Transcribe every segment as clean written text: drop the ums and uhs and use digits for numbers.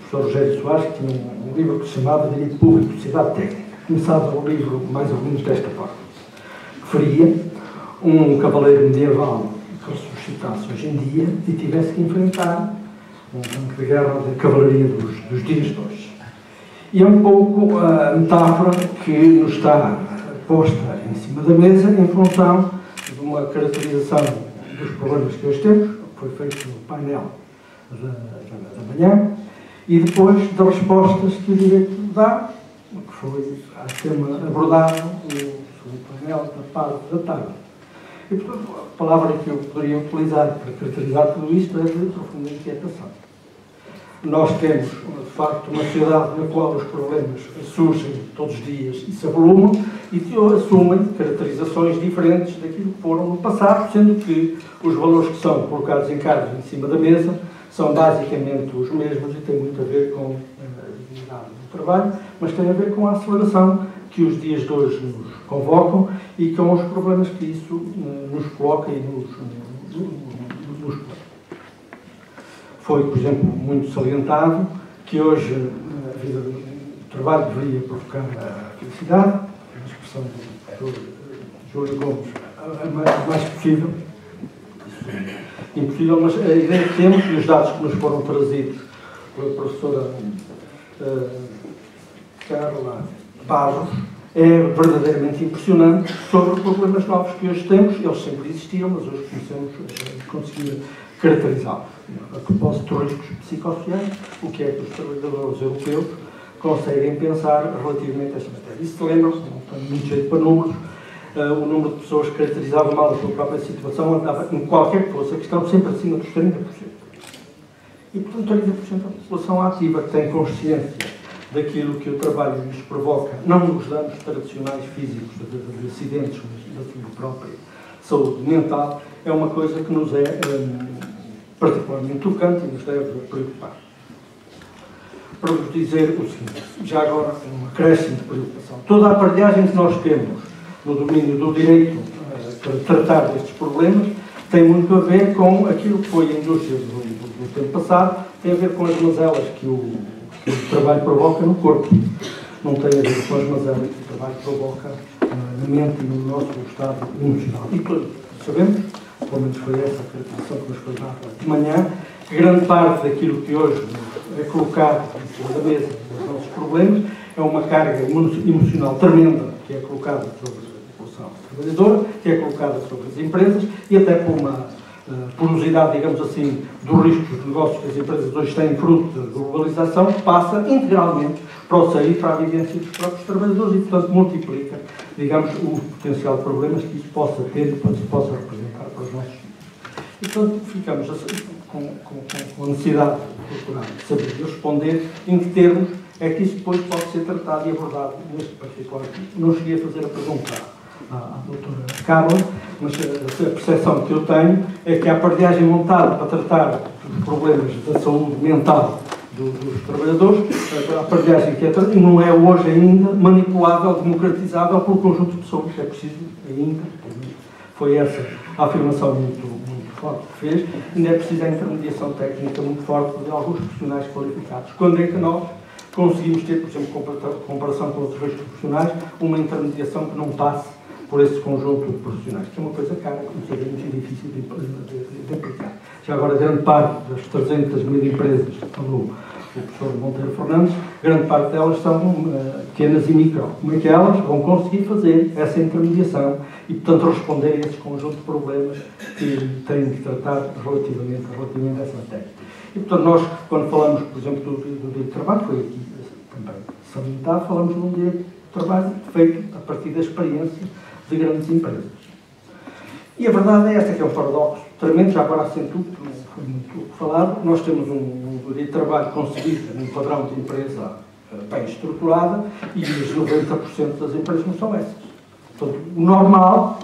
professor Rogério Soares, que tinha um livro que se chamava Direito Público, Sociedade Técnica. Começava o livro mais ou menos desta forma. Referia um cavaleiro medieval que ressuscitasse hoje em dia e tivesse que enfrentar uma guerra de cavalaria dos dias de hoje. E é um pouco a metáfora que nos está posta em cima da mesa em função de uma caracterização dos problemas que hoje temos, que foi feito no painel da manhã, e depois das respostas que o direito dá, que foi a tema abordado no painel da parte da tarde. E, portanto, a palavra que eu poderia utilizar para caracterizar tudo isto é de profunda inquietação. Nós temos, de facto, uma sociedade na qual os problemas surgem todos os dias e se avolumam e assumem caracterizações diferentes daquilo que foram no passado, sendo que os valores que são colocados em cargos em cima da mesa são basicamente os mesmos e têm muito a ver com a dignidade do trabalho, mas têm a ver com a aceleração que os dias de hoje nos convocam e com os problemas que isso nos coloca e nos coloca. Foi, por exemplo, muito salientado que hoje a vida do trabalho deveria provocar a felicidade, a expressão do Júlio Gomes, a mais possível. Impossível, mas a ideia que temos e os dados que nos foram trazidos pela professora Carla Barros é verdadeiramente impressionante sobre os problemas novos que hoje temos. Eles sempre existiam, mas hoje conseguir caracterizá-los. A propósito de riscos psicossociais, o que é que os trabalhadores europeus conseguem pensar relativamente a esta matéria. E se lembram, não tenho muito jeito para números, o número de pessoas que caracterizavam mal a sua própria situação andava, em qualquer que fosse a questão, sempre acima dos 30%. E, portanto, 30% da população ativa que tem consciência daquilo que o trabalho lhes provoca, não nos danos tradicionais físicos de acidentes, mas da sua própria saúde mental, é uma coisa que nos é particularmente tocante e nos deve preocupar. Para vos dizer o seguinte, já agora um acréscimo de preocupação. Toda a aparelhagem que nós temos no domínio do direito para tratar destes problemas tem muito a ver com aquilo que foi a indústria do tempo passado, tem a ver com as mazelas que o trabalho provoca no corpo. Não tem a ver com as mazelas que o trabalho provoca na mente e no nosso estado emocional. E sabemos, pelo menos foi essa a caracterização que nos foi dada de manhã, que grande parte daquilo que hoje é colocado em cima da mesa dos nossos problemas é uma carga emocional tremenda que é colocada sobre a população trabalhadora, que é colocada sobre as empresas e até por uma porosidade, digamos assim, dos riscos de negócios que as empresas hoje têm fruto da globalização, passa integralmente para o seio e para a vivência dos próprios trabalhadores e, portanto, multiplica, digamos, o potencial de problemas que isso possa ter e que possa representar para os nossos filhos. E, portanto, ficamos assim, com a necessidade de procurar saber e responder em que termos é que isso depois pode ser tratado e abordado neste particular. Não cheguei a fazer a pergunta à doutora Carla, mas a percepção que eu tenho é que a aparelhagem montada para tratar dos problemas da saúde mental dos trabalhadores, a aparelhagem que não é hoje ainda manipulável, democratizável pelo conjunto de pessoas. É preciso ainda, foi essa a afirmação muito forte que fez, ainda é preciso a intermediação técnica muito forte de alguns profissionais qualificados. Quando é que nós conseguimos ter, por exemplo, comparação com outros dois profissionais, uma intermediação que não passe por esse conjunto de profissionais, que é uma coisa cara, que não seja muito difícil de aplicar. Já agora, grande parte das 300 mil empresas que falou o professor Monteiro Fernandes, grande parte delas são pequenas e micro. Como é que elas vão conseguir fazer essa intermediação e, portanto, responder a esse conjunto de problemas que têm de tratar relativamente a essa matéria? E, portanto, nós, quando falamos, por exemplo, do direito de trabalho, foi aqui também salientado, falamos de um direito de trabalho feito a partir da experiência de grandes empresas. E a verdade é esta, que é um paradoxo tremendo, já agora acentuo, porque não foi muito falado. Nós temos um direito de trabalho concebido num padrão de empresa bem estruturada e os 90% das empresas não são essas. Portanto, o normal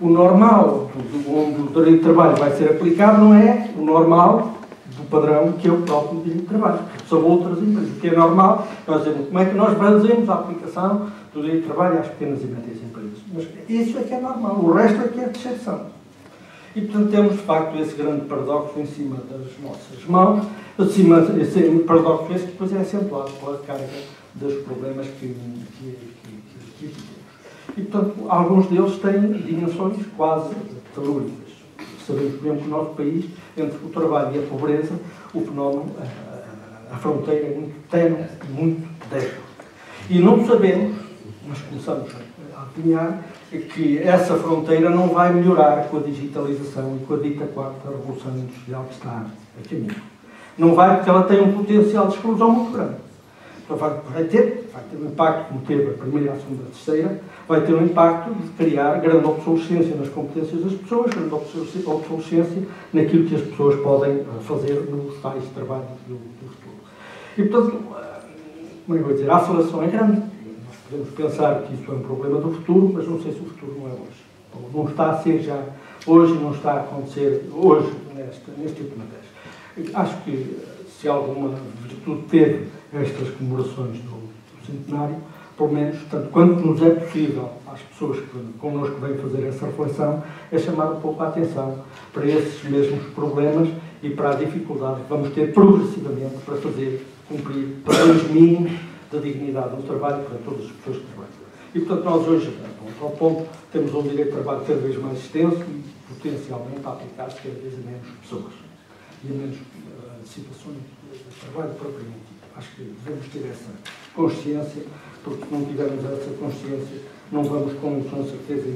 onde o direito de trabalho vai ser aplicado não é o normal do padrão que é o próprio direito de trabalho. São outras empresas. O que é normal, nós dizemos como é que nós fazemos a aplicação do direito de trabalho às pequenas e médias empresas. Mas isso é que é normal, o resto é que é de exceção. E, portanto, temos, de facto, esse grande paradoxo em cima das nossas mãos, esse paradoxo esse que depois é acentuado pela carga dos problemas que temos. E, portanto, alguns deles têm dimensões quase telúricas. Sabemos, por exemplo, que no nosso país, entre o trabalho e a pobreza, o fenómeno, a fronteira é muito tenue e muito débil. E não sabemos, mas começamos a adivinhar, que essa fronteira não vai melhorar com a digitalização e com a dita quarta revolução industrial que está a caminho. Não vai, porque ela tem um potencial de exclusão muito grande. Então vai ter um impacto, como teve a primeira, a segunda, a terceira, vai ter um impacto de criar grande obsolescência nas competências das pessoas, grande obsolescência naquilo que as pessoas podem fazer nos tais trabalhos do futuro. E, portanto, como eu vou dizer, a aceleração é grande. Nós podemos pensar que isso é um problema do futuro, mas não sei se o futuro não é hoje. Ou não está a ser já hoje, não está a acontecer hoje, neste último teste. Acho que se alguma virtude teve estas comemorações do centenário, pelo menos, tanto quanto nos é possível às pessoas que connosco vêm fazer essa reflexão, é chamar um pouco a atenção para esses mesmos problemas e para a dificuldade que vamos ter progressivamente para fazer cumprir padrões mínimos de dignidade no trabalho para todas as pessoas que trabalham. E, portanto, nós hoje, ao ponto, temos um direito de trabalho cada vez mais extenso e potencialmente a aplicar-se cada vez a menos pessoas e a menos situações de trabalho propriamente dito. Acho que devemos ter essa consciência, porque se não tivermos essa consciência, não vamos com certeza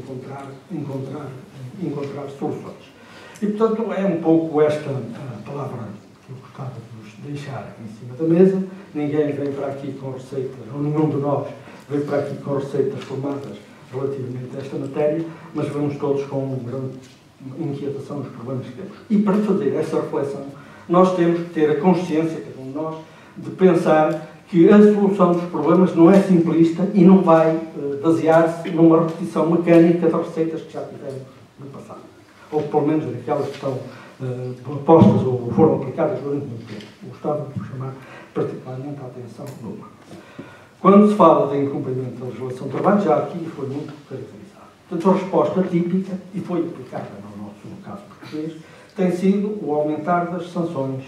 encontrar soluções. E, portanto, é um pouco esta palavra que eu gostava de vos deixar aqui em cima da mesa. Ninguém vem para aqui com receitas, ou nenhum de nós vem para aqui com receitas formadas relativamente a esta matéria, mas vamos todos com uma grande inquietação nos problemas que temos. E para fazer essa reflexão, nós temos que ter a consciência, cada um de nós, de pensar que a solução dos problemas não é simplista e não vai basear-se numa repetição mecânica das receitas que já tivemos no passado. Ou pelo menos daquelas que estão postas ou foram aplicadas durante muito tempo. Gostava de chamar particularmente a atenção numa. Quando se fala de incumprimento da legislação do trabalho, já aqui foi muito caracterizado. Portanto, a resposta típica, e foi aplicada no caso português, tem sido o aumentar das sanções,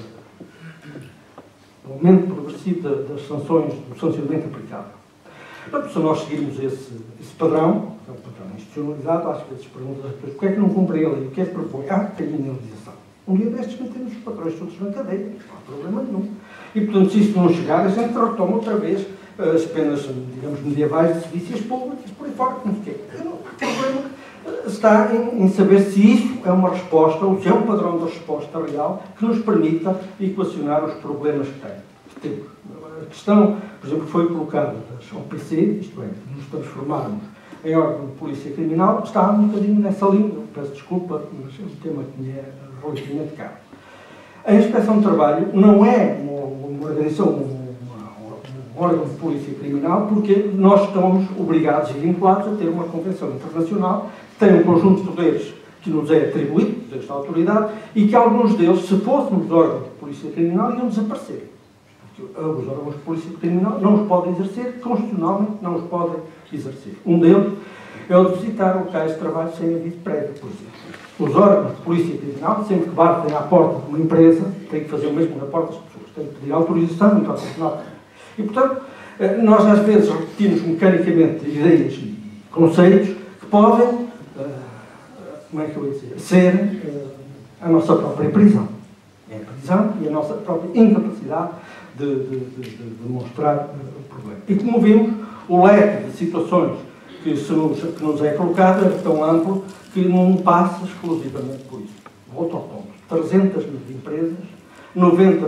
o aumento progressivo das sanções, do sancionamento aplicável. Portanto, se nós seguirmos esse padrão, que é um padrão institucionalizado, às vezes perguntam às pessoas, porquê é que não cumprem a lei? O que é que propõe? Tem minimização. Um dia destes metemos os patrões todos na cadeia, não há problema nenhum. E, portanto, se isso não chegar, a gente retoma outra vez as penas, digamos, medievais de serviços públicos, por aí fora, não sei o quê. O problema está em saber se isso é uma resposta, ou se é um padrão de resposta real que nos permita equacionar os problemas que temos. A questão, por exemplo, foi colocada das OPC, isto é, de nos transformarmos em órgão de polícia criminal, está um bocadinho nessa linha. Eu peço desculpa, mas é um tema que me é relativamente caro. A Inspeção de Trabalho não é uma organização, um órgão de polícia criminal, porque nós estamos obrigados e vinculados a ter uma convenção internacional que tem um conjunto de poderes que nos é atribuído, desta autoridade, e que alguns deles, se fôssemos órgãos de polícia criminal, iam desaparecer. Porque os órgãos de polícia criminal não os podem exercer, constitucionalmente não os podem exercer. Um deles é o de visitar locais de trabalho sem aviso prévio, por exemplo. Os órgãos de polícia criminal, sempre que batem à porta de uma empresa, têm que fazer o mesmo na porta das pessoas, têm que pedir autorização e constitucional. E, portanto, nós às vezes repetimos mecanicamente ideias e conceitos que podem, como é que eu ia dizer, ser a nossa própria prisão. É a prisão e a nossa própria incapacidade de demonstrar o problema. E como vimos, o leque de situações que nos é colocado é tão amplo que não passa exclusivamente por isso. Volto ao ponto. 300 mil empresas, 90%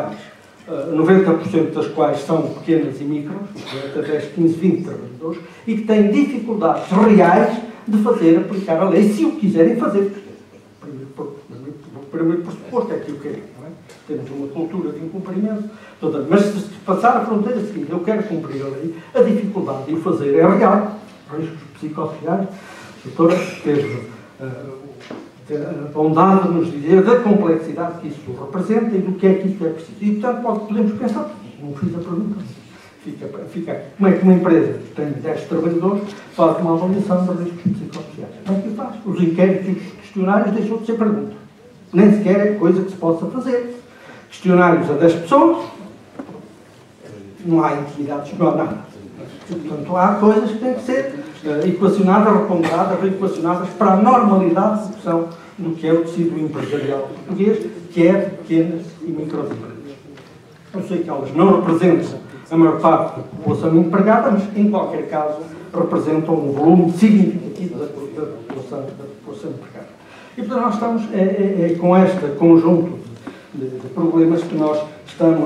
das quais são pequenas e micros, até 10, 15, 20 trabalhadores, e que têm dificuldades reais de aplicar a lei, se o quiserem fazer. O primeiro pressuposto é que o querem, não é? Temos uma cultura de incumprimento, mas se passar a fronteira seguinte, eu quero cumprir a lei, a dificuldade de o fazer é real. Riscos psicossociais, a doutora teve a bondade de nos dizer da complexidade que isso representa e do que é que isso é preciso. E, portanto, podemos pensar, não fiz a pergunta, fica como é que uma empresa que tem 10 trabalhadores faz uma avaliação de riscos psicossociais? Como é que faz? Os inquéritos questionários deixou de ser pergunta. Nem sequer é coisa que se possa fazer. Questionários a 10 pessoas, não há intimidades, não há nada. Portanto, há coisas que têm que ser equacionadas, reponderadas, reequacionadas para a normalidade de execução do que é o tecido empresarial português, que é pequenas e microempresas. Eu sei que elas não representam a maior parte da população empregada, mas, em qualquer caso, representam um volume significativo da população empregada. E, portanto, nós estamos com este conjunto de problemas que nós estamos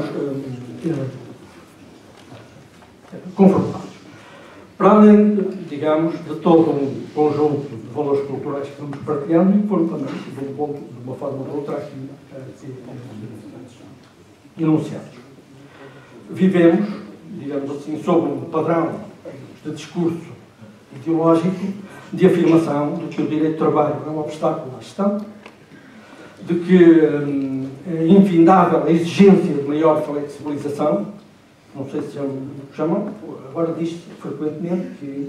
confrontados. Para além, digamos, de todo um conjunto de valores culturais que vamos partilhando e que foram também, de um ponto, de uma forma ou de outra, aqui enunciados. Vivemos, digamos assim, sob um padrão de discurso ideológico de afirmação de que o direito de trabalho é um obstáculo à gestão, de que é infindável a exigência de maior flexibilização. Não sei se chamam, agora diz-se frequentemente que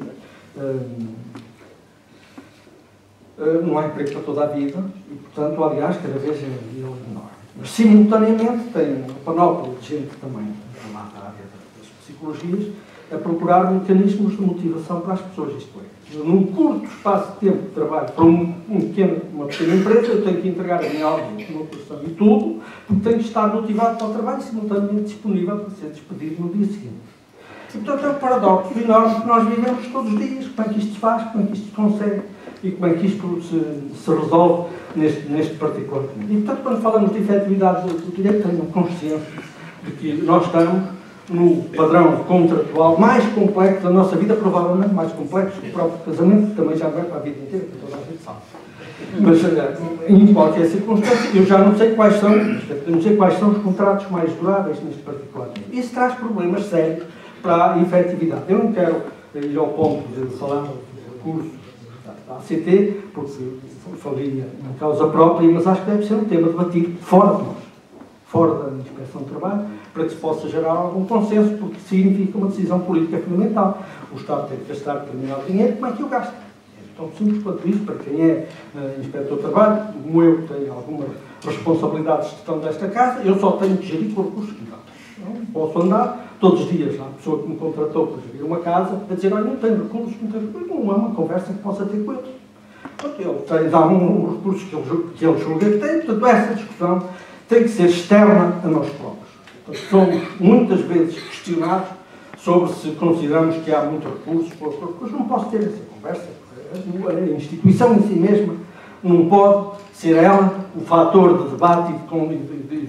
não há emprego para toda a vida e, portanto, aliás, cada vez é menor. Mas, simultaneamente, tem uma panóplia de gente também, da área das psicologias, a procurar mecanismos de motivação para as pessoas. Isto é, num curto espaço de tempo de trabalho para uma pequena empresa, eu tenho que entregar a minha ordem, a minha produção e tudo, porque tenho que estar motivado para o trabalho e simultaneamente disponível para ser despedido no dia seguinte. E, portanto, é um paradoxo enorme que nós vivemos todos os dias. Como é que isto se faz, como é que isto se consegue e como é que isto se resolve neste particular. E, portanto, quando falamos de efetividade do direito, tenho consciência de que nós estamos no padrão contratual mais complexo da nossa vida, provavelmente mais complexo que o próprio casamento, que também já vai para a vida inteira, que toda a gente sabe. Mas, em qualquer circunstância, eu já não sei quais são os contratos mais duráveis neste particular. Isso traz problemas sérios para a efetividade. Eu não quero ir ao ponto de falar de recursos da ACT, porque faria uma causa própria, mas acho que deve ser um tema debatido fora de nós, fora da Inspeção de Trabalho, para que se possa gerar algum consenso, porque significa uma decisão política fundamental. O Estado tem que gastar determinado dinheiro, como é que o gasta? É tão simples quanto isso, para quem é inspetor de trabalho, como eu que tenho algumas responsabilidades de gestão desta casa, eu só tenho que gerir com recursos que dá. Não posso andar todos os dias, a pessoa que me contratou para gerir uma casa, a dizer, olha, não tenho recursos, não é uma conversa que possa ter com eles. Ele dá um recurso que ele julga que tem, portanto, essa discussão tem que ser externa a nós próprios. Portanto, somos muitas vezes questionados sobre se consideramos que há muito recursos, poucos recursos. Não posso ter essa conversa. A instituição em si mesma não pode ser ela o fator de debate e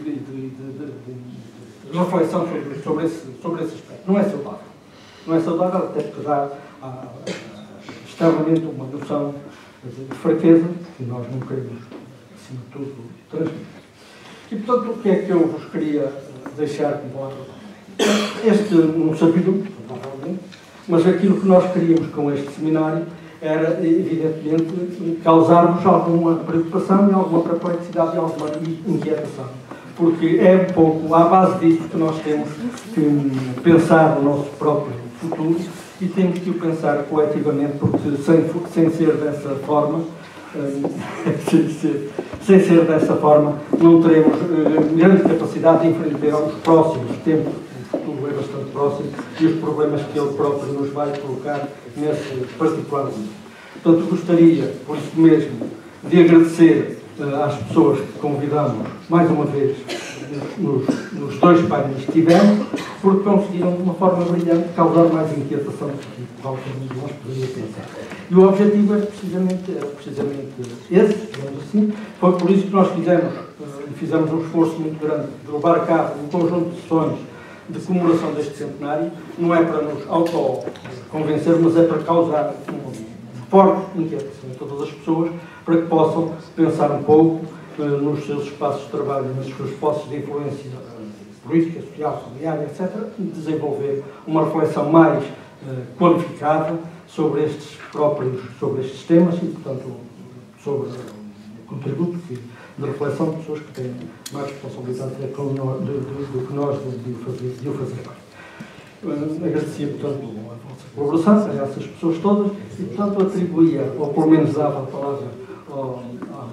de reflexão sobre esse aspecto. Não é saudável. Não é saudável até porque dá externamente uma noção de fraqueza que nós não queremos, acima de tudo, transmitir. E, portanto, o que é que eu vos queria deixar de embora? Este, não sabia, provavelmente, mas aquilo que nós queríamos com este seminário era, evidentemente, causar-vos alguma preocupação e alguma perplexidade e alguma inquietação. Porque é um pouco à base disso que nós temos que pensar no nosso próprio futuro e temos que o pensar coletivamente, porque sem ser dessa forma, sem ser dessa forma, não teremos grande capacidade de enfrentar os próximos tempos. O futuro é bastante próximo e os problemas que ele próprio nos vai colocar nesse particular momento. Portanto, gostaria, por isso mesmo, de agradecer às pessoas que convidamos, mais uma vez, nos dois painéis que tivemos, porque conseguiram, de uma forma brilhante, causar mais inquietação do que qualquer um de nós poderia pensar. E o objetivo era precisamente esse, digamos assim. Foi por isso que nós fizemos um esforço muito grande de levar a cabo um conjunto de sessões de comemoração deste centenário. Não é para nos autoconvencer, mas é para causar uma forte inquietação em todas as pessoas, para que possam pensar um pouco nos seus espaços de trabalho, nas suas posses de influência política, social, familiar, etc., e desenvolver uma reflexão mais qualificada sobre estes temas e, portanto, sobre o contributo de reflexão de pessoas que têm mais responsabilidade do que nós de o fazer. Agradecia, portanto, a vossa colaboração, a essas pessoas todas, e, portanto, atribuía, ou pelo menos dava a palavra à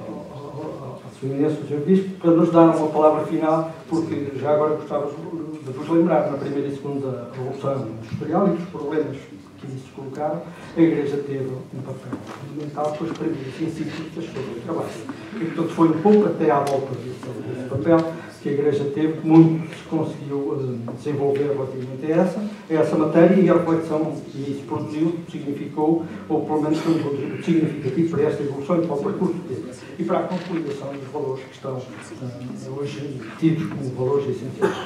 Sr. Eminência, Sr. Bispo, para nos dar uma palavra final, porque já agora gostava de vos lembrar, na primeira e segunda Revolução Industrial e dos problemas que isso colocaram, a Igreja teve um papel fundamental, pois previu os institutos sobre o trabalho. E, portanto, foi um pouco até à volta desse papel que a Igreja teve, que muito se conseguiu desenvolver relativamente a essa matéria, e a reflexão que isso produziu significou, ou pelo menos foi um contributo significativo para esta evolução e para o percurso dele, e para a consolidação dos valores que estão hoje tidos como valores essenciais.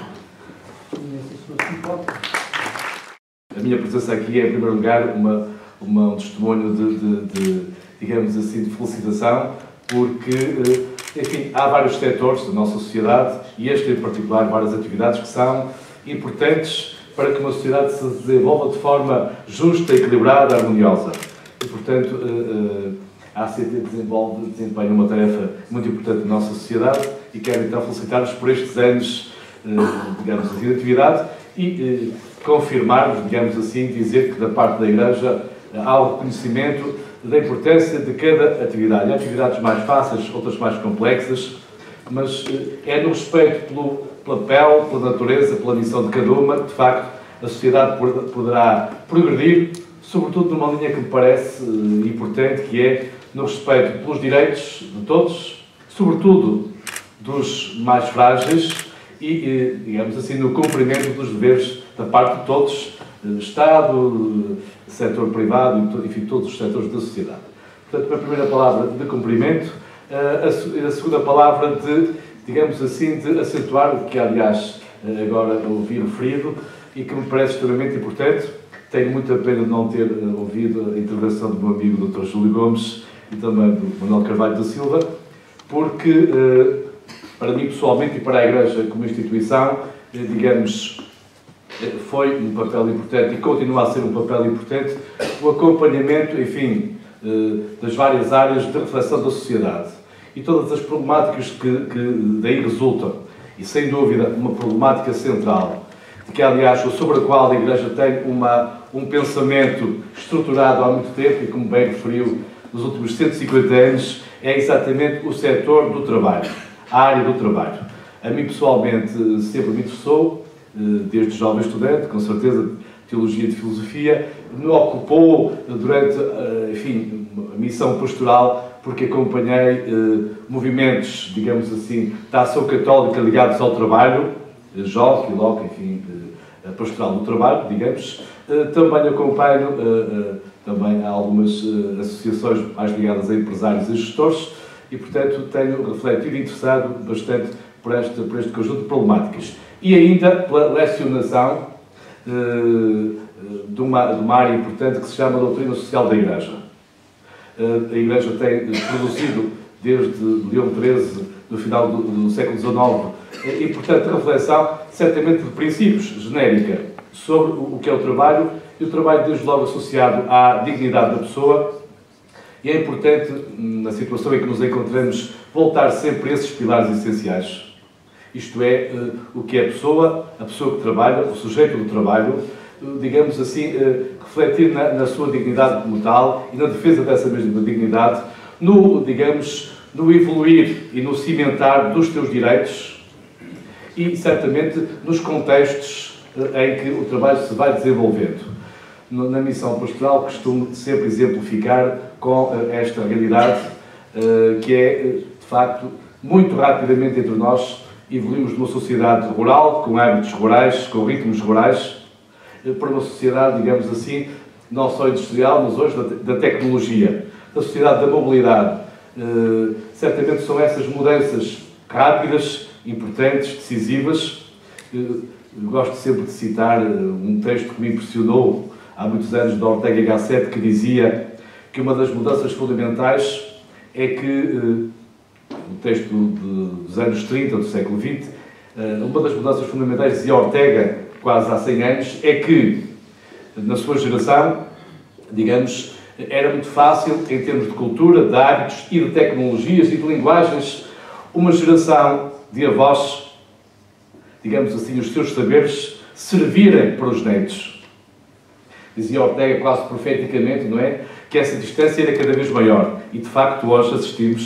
A minha presença aqui é, em primeiro lugar, um testemunho digamos assim, de felicitação, porque, enfim, há vários setores da nossa sociedade, e este em particular, várias atividades que são importantes para que uma sociedade se desenvolva de forma justa, equilibrada, harmoniosa. E, portanto, a ACT desempenha uma tarefa muito importante na nossa sociedade, e quero então felicitar-vos por estes anos, digamos assim, de atividade, e confirmar-vos, digamos assim, dizer que da parte da Igreja há o reconhecimento da importância de cada atividade. Há atividades mais fáceis, outras mais complexas, mas é no respeito pela pele, pela natureza, pela missão de cada uma, de facto, a sociedade poderá progredir, sobretudo numa linha que me parece importante, que é no respeito pelos direitos de todos, sobretudo dos mais frágeis, e, digamos assim, no cumprimento dos deveres da parte de todos, Estado, setor privado, enfim, todos os setores da sociedade. Portanto, a primeira palavra de cumprimento, a segunda palavra de, digamos assim, de acentuar o que, aliás, agora ouvi referido e que me parece extremamente importante. Tenho muita pena de não ter ouvido a intervenção do meu amigo Dr. Júlio Gomes e também do Manuel Carvalho da Silva, porque, para mim pessoalmente e para a Igreja como instituição, digamos, foi um papel importante e continua a ser um papel importante o acompanhamento, enfim, das várias áreas de reflexão da sociedade e todas as problemáticas que daí resultam. E, sem dúvida, uma problemática central, que, aliás, sobre a qual a Igreja tem um pensamento estruturado há muito tempo e, como bem referiu, nos últimos 150 anos, é exatamente o setor do trabalho, a área do trabalho. A mim, pessoalmente, sempre me interessou, desde jovem estudante, com certeza, de Teologia e de Filosofia, me ocupou durante, enfim, a missão pastoral, porque acompanhei movimentos, digamos assim, da ação católica ligados ao trabalho, JOC e LOC, enfim, a pastoral do trabalho, digamos. Também acompanho também algumas associações mais ligadas a empresários e gestores e, portanto, tenho refletido e interessado bastante por este conjunto de problemáticas. E ainda pela lecionação de uma área importante que se chama a doutrina social da Igreja. A Igreja tem produzido, desde Leão XIII, no final do século XIX, importante reflexão, certamente de princípios, genérica, sobre o que é o trabalho, e o trabalho desde logo associado à dignidade da pessoa, e é importante, na situação em que nos encontramos, voltar sempre a esses pilares essenciais. Isto é, o que é a pessoa que trabalha, o sujeito do trabalho, digamos assim, refletir na sua dignidade como tal e na defesa dessa mesma dignidade, digamos, no evoluir e no cimentar dos teus direitos e, certamente, nos contextos em que o trabalho se vai desenvolvendo. Na missão pastoral costumo sempre exemplificar com esta realidade que é, de facto, muito rapidamente entre nós evoluímos de uma sociedade rural, com hábitos rurais, com ritmos rurais, para uma sociedade, digamos assim, não só industrial, mas hoje da tecnologia, da sociedade da mobilidade. Certamente são essas mudanças rápidas, importantes, decisivas. Gosto sempre de citar um texto que me impressionou há muitos anos, de Ortega y Gasset, que dizia que uma das mudanças fundamentais é que, um texto dos anos 30 do século XX, uma das mudanças fundamentais, dizia Ortega, quase há 100 anos, é que, na sua geração, digamos, era muito fácil, em termos de cultura, de hábitos e de tecnologias e de linguagens, uma geração de avós, digamos assim, os seus saberes, servirem para os netos. Dizia Ortega quase profeticamente, não é? Que essa distância era cada vez maior. E, de facto, hoje assistimos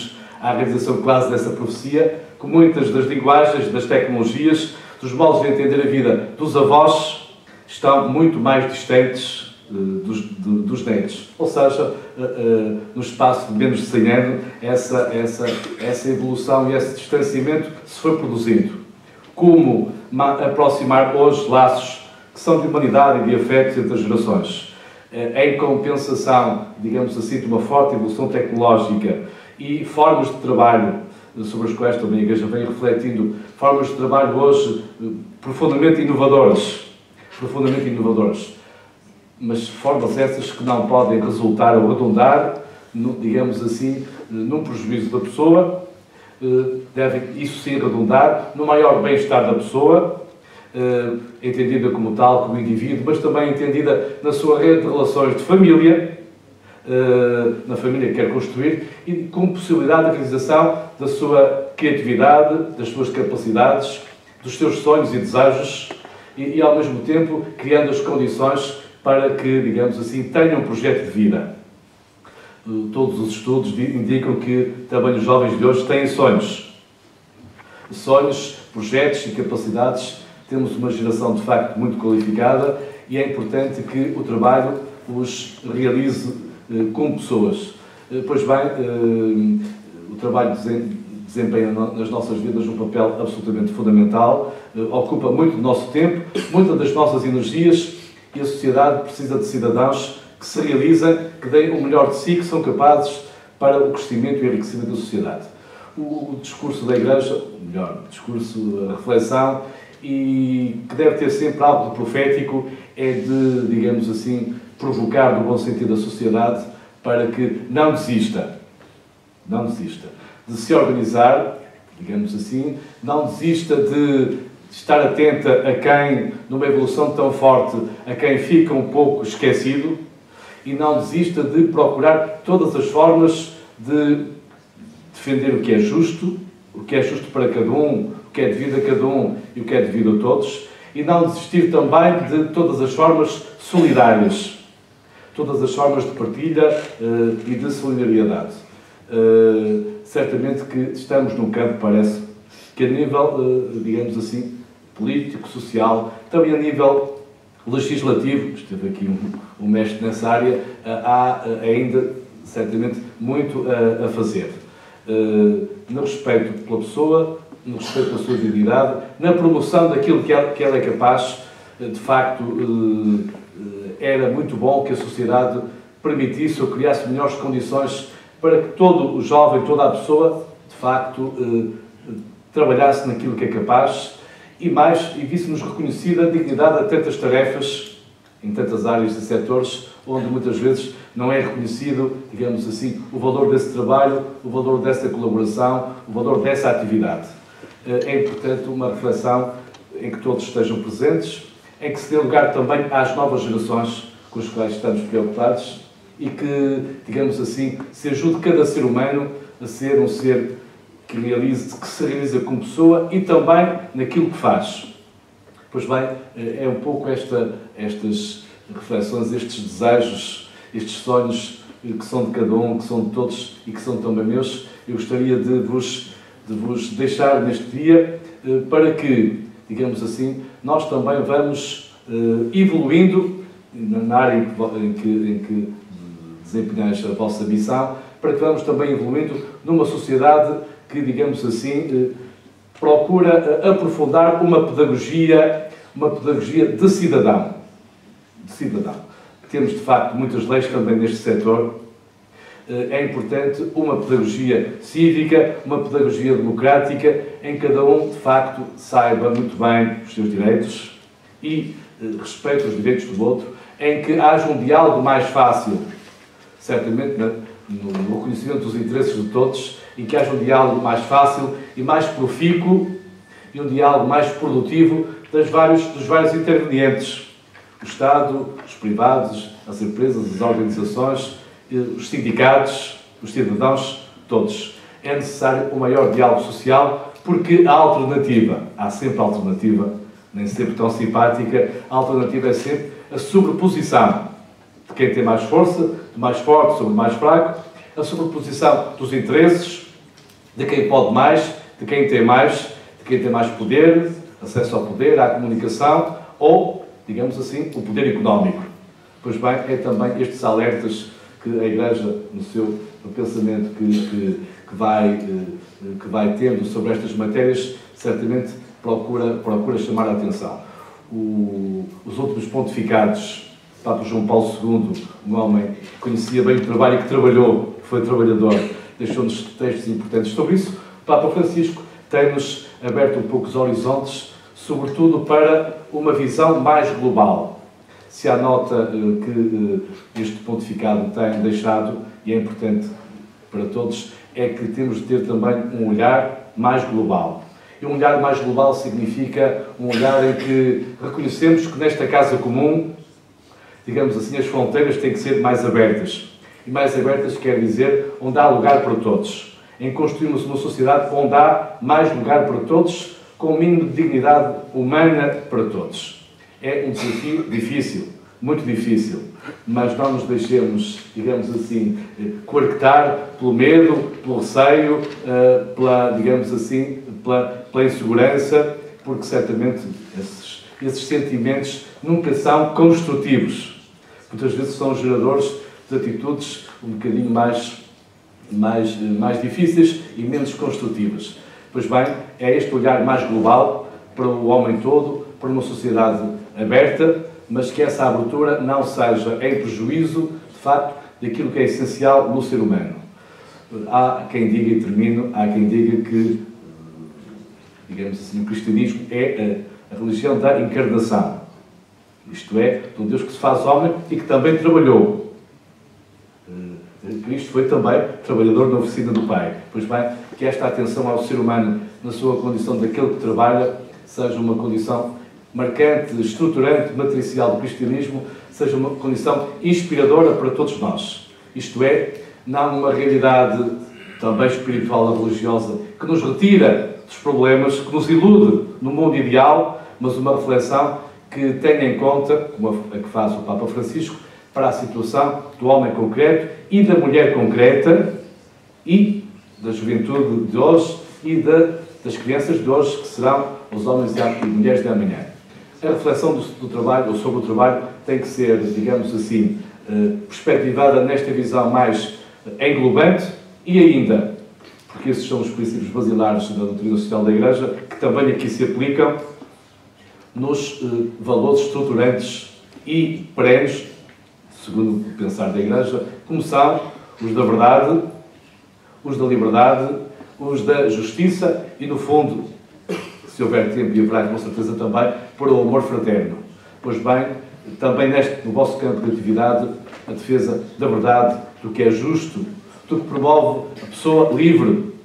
à realização quase dessa profecia, que muitas das linguagens, das tecnologias, dos modos de entender a vida dos avós estão muito mais distantes dos netos. Ou seja, no espaço de menos de 100 anos, essa evolução e esse distanciamento se foi produzindo. Como aproximar hoje laços que são de humanidade e de afetos entre as gerações, em compensação, digamos assim, de uma forte evolução tecnológica e formas de trabalho sobre as quais também a Igreja vem refletindo, formas de trabalho hoje profundamente inovadoras, mas formas essas que não podem resultar ou redundar, digamos assim, num prejuízo da pessoa, deve isso sim redundar no maior bem-estar da pessoa, entendida como tal, como indivíduo, mas também entendida na sua rede de relações de família, na família que quer construir, e com possibilidade de realização da sua criatividade, das suas capacidades, dos seus sonhos e desejos, e ao mesmo tempo criando as condições para que, digamos assim, tenham um projeto de vida. Todos os estudos indicam que também os jovens de hoje têm sonhos. Sonhos, projetos e capacidades. Temos uma geração, de facto, muito qualificada e é importante que o trabalho os realize com pessoas. Pois bem, o trabalho desempenha nas nossas vidas um papel absolutamente fundamental, ocupa muito do nosso tempo, muitas das nossas energias, e a sociedade precisa de cidadãos que se realizem, que deem o melhor de si, que são capazes para o crescimento e enriquecimento da sociedade. O discurso da Igreja, melhor, o discurso, a reflexão, e que deve ter sempre algo de profético, é de, digamos assim, provocar no bom sentido a sociedade para que não desista de se organizar, digamos assim, não desista de estar atenta a quem, numa evolução tão forte, a quem fica um pouco esquecido, e não desista de procurar todas as formas de defender o que é justo para cada um, o que é devido a cada um e o que é devido a todos, e não desistir também de todas as formas solidárias, todas as formas de partilha e de solidariedade. Certamente que estamos num campo, parece, que a nível, digamos assim, político, social, também a nível legislativo, esteve aqui um mestre nessa área, há ainda, certamente, muito a fazer. No respeito pela pessoa, no respeito pela sua dignidade, na promoção daquilo que ela é capaz, de facto, era muito bom que a sociedade permitisse ou criasse melhores condições para que todo o jovem, toda a pessoa, de facto, trabalhasse naquilo que é capaz e víssemos reconhecida a dignidade a tantas tarefas, em tantas áreas e setores, onde muitas vezes não é reconhecido, digamos assim, o valor desse trabalho, o valor dessa colaboração, o valor dessa atividade. É importante uma reflexão em que todos estejam presentes, em que se dê lugar também às novas gerações com as quais estamos preocupados e que, digamos assim, se ajude cada ser humano a ser um ser que se realiza como pessoa e também naquilo que faz. Pois bem, é um pouco estas reflexões, estes desejos, estes sonhos que são de cada um, que são de todos e que são também meus, eu gostaria de vos deixar neste dia para que, digamos assim, nós também vamos evoluindo na área em que desempenhais a vossa missão, para que vamos também evoluindo numa sociedade que, digamos assim, procura aprofundar uma pedagogia de cidadão. Temos, de facto, muitas leis também neste setor. É importante uma pedagogia cívica, uma pedagogia democrática, em que cada um, de facto, saiba muito bem os seus direitos e respeite os direitos do outro, em que haja um diálogo mais fácil, certamente no reconhecimento dos interesses de todos, em que haja um diálogo mais fácil e mais profícuo e um diálogo mais produtivo dos vários intervenientes. O Estado, os privados, as empresas, as organizações, os sindicatos, os cidadãos, todos. É necessário um maior diálogo social porque há sempre alternativa, nem sempre tão simpática, a alternativa é sempre a sobreposição de quem tem mais força, do mais forte sobre o mais fraco, a sobreposição dos interesses de quem pode mais, de quem tem mais poder, acesso ao poder, à comunicação ou, digamos assim, o poder económico. Pois bem, é também estes alertas que a Igreja, no pensamento que vai tendo sobre estas matérias, certamente procura chamar a atenção. Os últimos pontificados, Papa João Paulo II, um homem que conhecia bem o trabalho e que trabalhou, que foi trabalhador, deixou-nos textos importantes sobre isso. O Papa Francisco tem-nos aberto um pouco os horizontes, sobretudo para uma visão mais global. Se há nota que este pontificado tem deixado, e é importante para todos, é que temos de ter também um olhar mais global. E um olhar mais global significa um olhar em que reconhecemos que nesta casa comum, digamos assim, as fronteiras têm que ser mais abertas. E mais abertas quer dizer onde há lugar para todos. Em construirmos uma sociedade onde há mais lugar para todos, com o mínimo de dignidade humana para todos. É um desafio difícil, muito difícil, mas não nos deixemos, digamos assim, coartar pelo medo, pelo receio, pela insegurança, porque certamente esses sentimentos nunca são construtivos. Muitas vezes são geradores de atitudes um bocadinho mais difíceis e menos construtivas. Pois bem, é este olhar mais global para o homem todo, para uma sociedade aberta, mas que essa abertura não seja em prejuízo, de facto, daquilo que é essencial no ser humano. Há quem diga, e termino, há quem diga que, digamos assim, o cristianismo é a religião da encarnação. Isto é, de um Deus que se faz homem e que também trabalhou. Cristo foi também trabalhador na oficina do Pai. Pois bem, que esta atenção ao ser humano na sua condição daquele que trabalha seja uma condição marcante, estruturante, matricial do cristianismo, seja uma condição inspiradora para todos nós. Isto é, não uma realidade também espiritual ou religiosa que nos retira dos problemas, que nos ilude no mundo ideal, mas uma reflexão que tenha em conta, como a que faz o Papa Francisco, para a situação do homem concreto e da mulher concreta e da juventude de hoje e das crianças de hoje, que serão os homens e mulheres de amanhã. A reflexão do trabalho, ou sobre o trabalho, tem que ser, digamos assim, perspectivada nesta visão mais englobante e ainda, porque esses são os princípios basilares da doutrina social da Igreja, que também aqui se aplicam nos valores estruturantes e perenes, segundo o pensar da Igreja, como são os da verdade, os da liberdade, os da justiça e, no fundo, se houver tempo e haverá com certeza também, para o amor fraterno. Pois bem, também no vosso campo de atividade, a defesa da verdade, do que é justo, do que promove a pessoa livre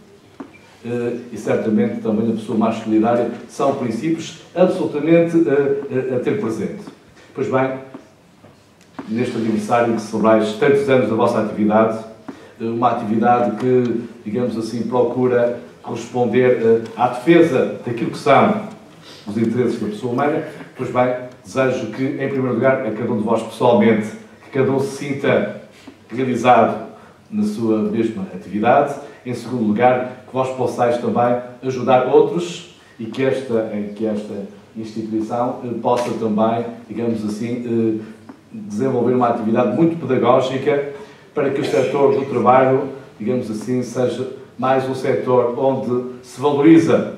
e certamente também a pessoa mais solidária, são princípios absolutamente a ter presente. Pois bem, neste aniversário que celebrais tantos anos da vossa atividade, uma atividade que, digamos assim, procura corresponder à defesa daquilo que são os interesses da pessoa humana, pois bem, desejo que, em primeiro lugar, a cada um de vós pessoalmente, que cada um se sinta realizado na sua mesma atividade. Em segundo lugar, que vós possais também ajudar outros e que esta instituição possa também, digamos assim, desenvolver uma atividade muito pedagógica para que o setor do trabalho, digamos assim, seja mais um setor onde se valoriza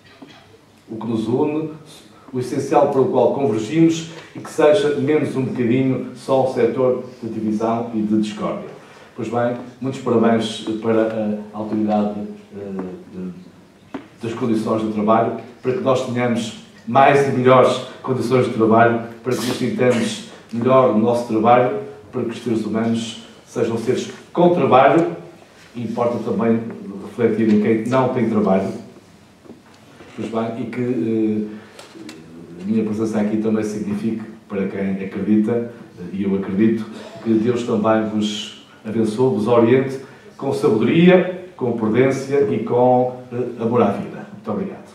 o que nos une, o essencial para o qual convergimos e que seja menos um bocadinho só um setor de divisão e de discórdia. Pois bem, muitos parabéns para a autoridade das condições de trabalho, para que nós tenhamos mais e melhores condições de trabalho, para que nos sintamos melhor no nosso trabalho, para que os seres humanos sejam seres com trabalho, e importa também refletir em quem não tem trabalho, pois bem, e que a minha presença aqui também signifique, para quem acredita, e eu acredito, que Deus também vos abençoe, vos oriente com sabedoria, com prudência e com amor à vida. Muito obrigado.